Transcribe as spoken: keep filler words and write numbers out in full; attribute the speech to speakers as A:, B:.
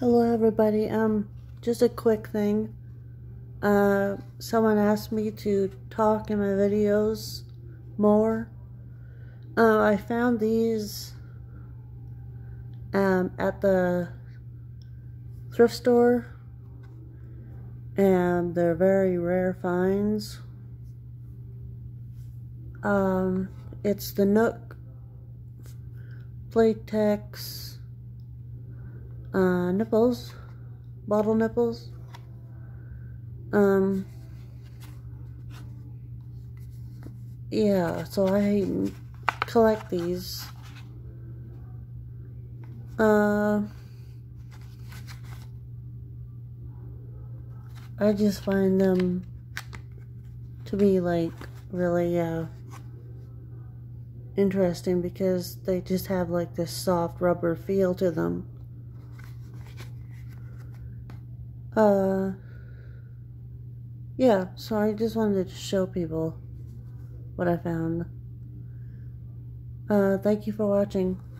A: Hello everybody, um, just a quick thing. Uh, someone asked me to talk in my videos more. Uh, I found these um, at the thrift store, and they're very rare finds. Um, it's the Nuk latex uh, nipples, bottle nipples. Um, yeah, so I collect these. Uh, I just find them to be like really uh, interesting because they just have like this soft rubber feel to them. Uh, yeah, so I just wanted to show people what I found. Uh, thank you for watching.